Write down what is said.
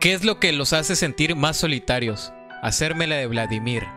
¿Qué es lo que los hace sentir más solitarios? Hacérmela de Vladimir.